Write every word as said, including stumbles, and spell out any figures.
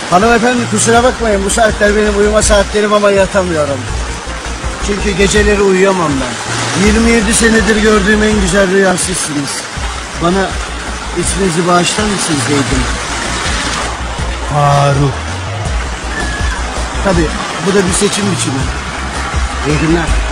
Hanımefendi kusura bakmayın, bu saatler benim uyuma saatlerim ama yatamıyorum. Çünkü geceleri uyuyamam ben. yirmi yedi senedir gördüğüm en güzel rüya sizsiniz. Bana isminizi bağışlar mısınız Zeytin? Faruk. Tabii bu da bir seçim biçimi. İyi günler.